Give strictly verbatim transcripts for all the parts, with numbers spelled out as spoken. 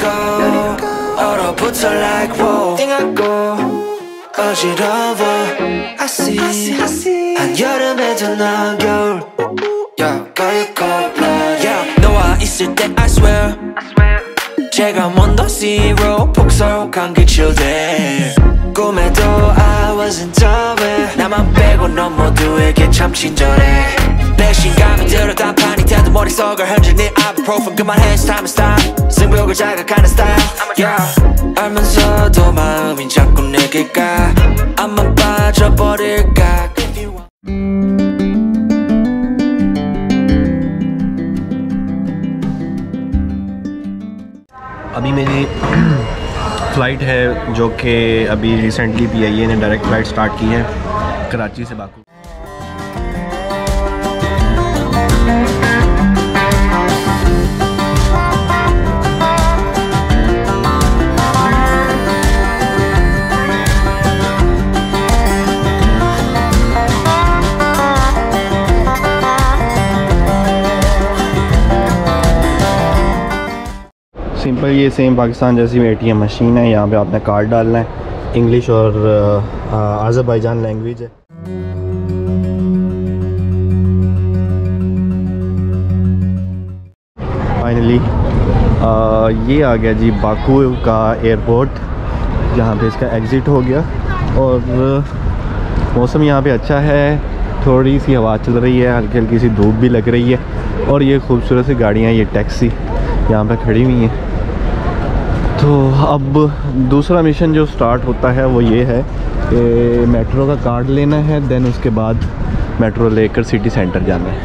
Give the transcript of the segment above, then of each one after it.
go 얼어붙어 like whoa 띵하고 어지러워 I see 한여름에도 난 겨울 Yeah, girl, cold blood Yeah, 너와 있을 때 I swear 제가 먼저 zero 폭설한 그 children 꿈에도 I wasn't aware 나만 빼고 넌 모두에게 참 친절해 내 신감이 들어 단판이 돼도 머릿속을 흔들니 ibuprofen 그만해 it's time to stop 승부욕을 자극하는 style yeah. 알면서도 마음이 자꾸 내게 가 안만 빠져버릴까 अभी मेरी flight है जो कि अभी recently P I ए ने direct flight start की है कराची से बाकू। सिंपल ये सेम पाकिस्तान जैसी ए टी एम मशीन है। यहाँ पे आपने कार्ड डालना है, इंग्लिश और अज़रबैजान लैंग्वेज है। फाइनली ये आ गया जी बाकू का एयरपोर्ट जहाँ पे इसका एग्ज़िट हो गया और मौसम यहाँ पे अच्छा है, थोड़ी सी हवा चल रही है, हल्की हल्की सी धूप भी लग रही है और ये खूबसूरत सी गाड़ियाँ, ये टैक्सी यहाँ पे खड़ी हुई हैं। तो अब दूसरा मिशन जो स्टार्ट होता है वो ये है कि मेट्रो का कार्ड लेना है, देन उसके बाद मेट्रो लेकर सिटी सेंटर जाना है।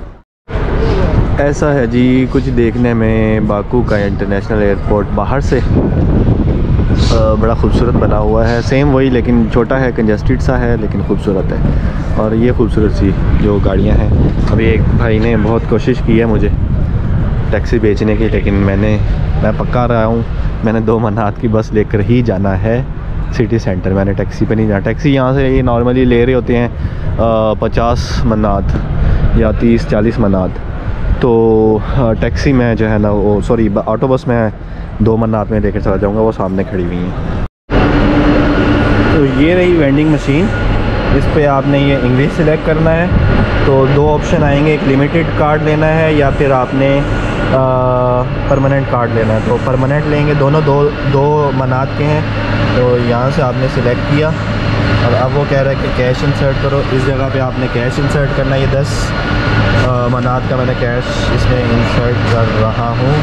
ऐसा है जी कुछ देखने में बाकू का इंटरनेशनल एयरपोर्ट बाहर से बड़ा खूबसूरत बना हुआ है, सेम वही लेकिन छोटा है, कंजस्टेड सा है लेकिन खूबसूरत है। और ये खूबसूरत सी जो गाड़ियाँ हैं, अभी एक भाई ने बहुत कोशिश की है मुझे टैक्सी बेचने की, लेकिन मैंने मैं पक्का रहा हूँ मैंने दो मनात की बस लेकर ही जाना है सिटी सेंटर, मैंने टैक्सी पे नहीं जाना। टैक्सी यहाँ से ये नॉर्मली ले रहे होते हैं पचास मनात या तीस चालीस मनात, तो टैक्सी में जो है ना वो सॉरी ऑटो बस में दो मनात में लेकर चला जाऊँगा, वो सामने खड़ी हुई हैं। तो ये रही वेंडिंग मशीन, इस पे आपने ये इंग्लिश सेलेक्ट करना है, तो दो ऑप्शन आएंगे, एक लिमिटेड कार्ड लेना है या फिर आपने परमानेंट कार्ड लेना है। तो परमानेंट लेंगे, दोनों दो दो मनात के हैं, तो यहाँ से आपने सिलेक्ट किया और अब वो कह रहा है कि कैश इंसर्ट करो, इस जगह पे आपने कैश इंसर्ट करना है। ये दस आ, मनात का मैंने कैश इसमें इंसर्ट कर रहा हूँ।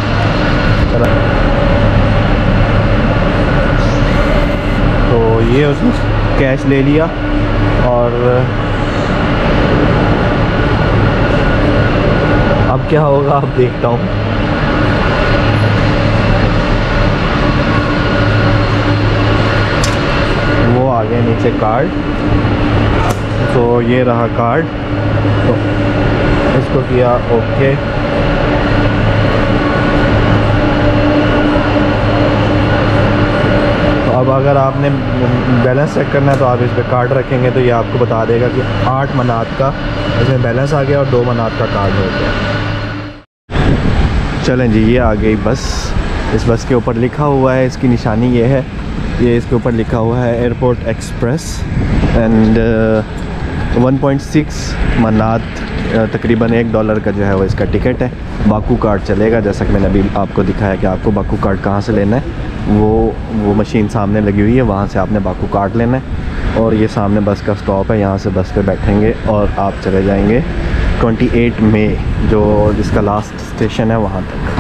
तो ये उसने कैश ले लिया और अब क्या होगा अब देखता हूँ। वो आ गया नीचे कार्ड, तो ये रहा कार्ड, तो इसको किया ओके। तो अब अगर आपने बैलेंस चेक करना है तो आप इस पर कार्ड रखेंगे तो ये आपको बता देगा कि आठ मनात का इसमें बैलेंस आ गया और दो मनात का कार्ड हो गया। चलें जी, ये आ गई बस। इस बस के ऊपर लिखा हुआ है, इसकी निशानी ये है, ये इसके ऊपर लिखा हुआ है airport express and one point six manat, तकरीबन एक डॉलर का जो है वो इसका टिकट है। बाकू कार्ड चलेगा, जैसा कि मैंने अभी आपको दिखाया कि आपको बाकू कार्ड कहाँ से लेना है, वो वो मशीन सामने लगी हुई है, वहाँ से आपने बाकू कार्ड लेना है। और ये सामने बस का स्टॉप है, यहाँ से बस पे बैठेंगे और आप चले जाएंगे अट्ठाईस मई जो जिसका लास्ट स्टेशन है वहाँ तक।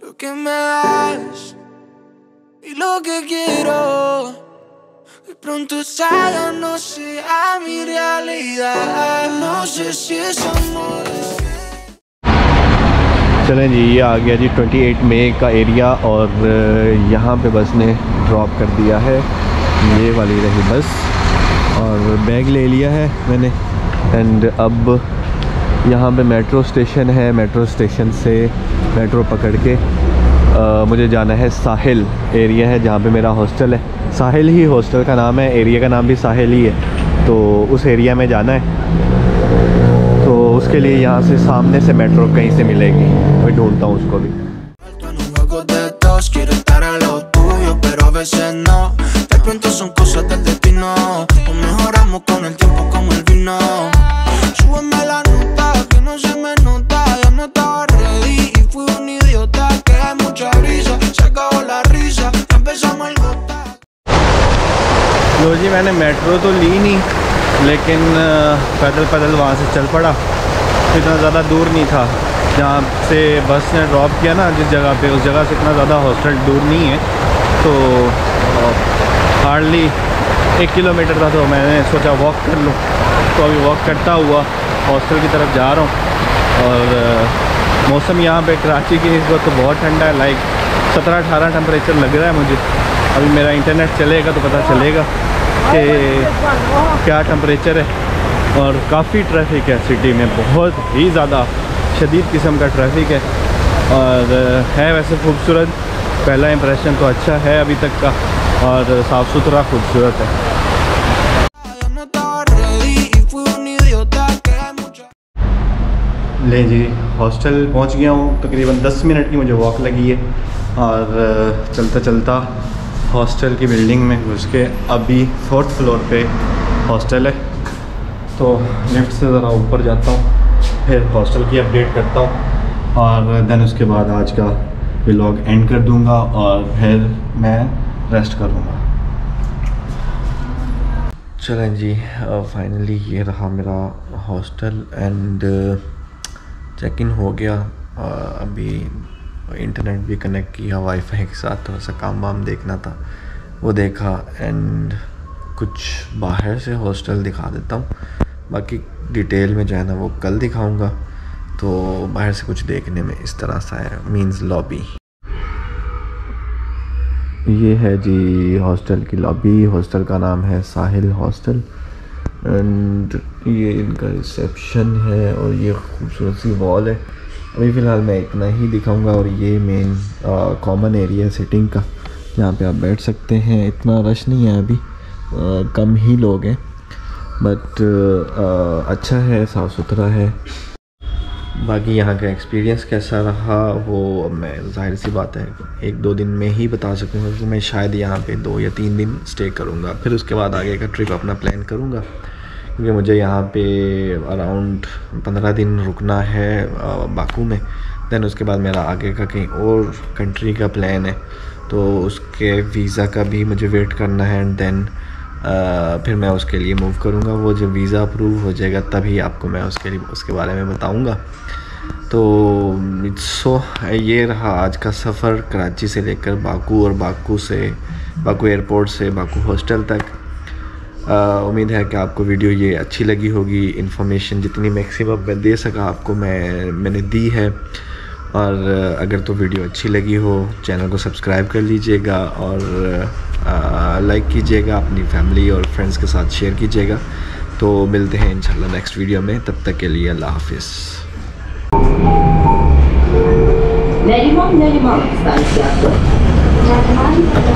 चलें जी, ये आ गया जी अट्ठाईस मई का एरिया और यहाँ पे बस ने ड्रॉप कर दिया है। ये वाली रही बस और बैग ले लिया है मैंने एंड अब यहाँ पे मेट्रो स्टेशन है। मेट्रो स्टेशन से मेट्रो पकड़ के आ, मुझे जाना है साहिल एरिया है जहाँ पे मेरा हॉस्टल है। साहिल ही हॉस्टल का नाम है, एरिया का नाम भी साहिल ही है, तो उस एरिया में जाना है। तो उसके लिए यहाँ से सामने से मेट्रो कहीं से मिलेगी, मैं ढूंढता हूँ उसको भी। मैंने मेट्रो तो ली नहीं, लेकिन पैदल पैदल वहाँ से चल पड़ा। इतना ज़्यादा दूर नहीं था, जहाँ से बस ने ड्रॉप किया ना जिस जगह पे, उस जगह से इतना ज़्यादा हॉस्टल दूर नहीं है। तो हार्डली एक किलोमीटर था, तो मैंने सोचा वॉक कर लूँ। तो अभी वॉक करता हुआ हॉस्टल की तरफ जा रहा हूँ। और मौसम यहाँ पे कराची की इस वक्त तो बहुत ठंडा है, लाइक सत्रह अठारह टेम्परेचर लग रहा है मुझे। अभी मेरा इंटरनेट चलेगा तो पता चलेगा कि क्या टेम्परेचर है। और काफ़ी ट्रैफिक है सिटी में, बहुत ही ज़्यादा शदीद किस्म का ट्रैफिक है। और है वैसे खूबसूरत, पहला इंप्रेशन तो अच्छा है अभी तक का, और साफ़ सुथरा खूबसूरत है। ले जी, हॉस्टल पहुंच गया हूँ। तकरीबन दस मिनट की मुझे वॉक लगी है। और चलता चलता हॉस्टल की बिल्डिंग में घुस के अभी फोर्थ फ्लोर पे हॉस्टल है। तो लिफ्ट से ज़रा ऊपर जाता हूँ, फिर हॉस्टल की अपडेट करता हूँ, और देन उसके बाद आज का व्लॉग एंड कर दूँगा, और फिर मैं रेस्ट करूँगा। चलें जी, फाइनली ये रहा मेरा हॉस्टल एंड चेक इन हो गया। uh, अभी इंटरनेट भी कनेक्ट किया वाईफाई के साथ, थोड़ा सा काम वाम देखना था वो देखा, एंड कुछ बाहर से हॉस्टल दिखा देता हूँ। बाकी डिटेल में जो है ना वो कल दिखाऊंगा। तो बाहर से कुछ देखने में इस तरह सा है, मींस लॉबी। ये है जी हॉस्टल की लॉबी। हॉस्टल का नाम है साहिल हॉस्टल, एंड ये इनका रिसेप्शन है, और ये खूबसूरत सी वॉल है। अभी फ़िलहाल मैं इतना ही दिखाऊंगा। और ये मेन कॉमन एरिया सिटिंग का, जहाँ पे आप बैठ सकते हैं। इतना रश नहीं है अभी, आ, कम ही लोग हैं, बट अच्छा है, साफ़ सुथरा है। बाकी यहाँ का एक्सपीरियंस कैसा रहा वो मैं ज़ाहिर सी बात है एक दो दिन में ही बता सकूँगा, क्योंकि मैं शायद यहाँ पे दो या तीन दिन स्टे करूँगा, फिर उसके बाद आगे का ट्रिप अपना प्लान करूँगा। क्योंकि मुझे यहाँ पे अराउंड पंद्रह दिन रुकना है बाकू में। दैन उसके बाद मेरा आगे का कहीं और कंट्री का प्लान है, तो उसके वीज़ा का भी मुझे वेट करना है, एंड देन फिर मैं उसके लिए मूव करूँगा। वो जब वीज़ा अप्रूव हो जाएगा तभी आपको मैं उसके लिए उसके बारे में बताऊँगा। तो सो ये रहा आज का सफ़र कराची से लेकर बाकू, और बाकू से बाकू एयरपोर्ट से बाकू हॉस्टल तक। उम्मीद है कि आपको वीडियो ये अच्छी लगी होगी। इन्फॉर्मेशन जितनी मैक्सिमम मैं दे सका आपको मैं मैंने दी है। और अगर तो वीडियो अच्छी लगी हो चैनल को सब्सक्राइब कर लीजिएगा, और लाइक कीजिएगा, अपनी फैमिली और फ्रेंड्स के साथ शेयर कीजिएगा। तो मिलते हैं इंशाल्लाह नेक्स्ट वीडियो में, तब तक के लिए अल्लाह हाफिज़। Nerimon Nerimon stacja.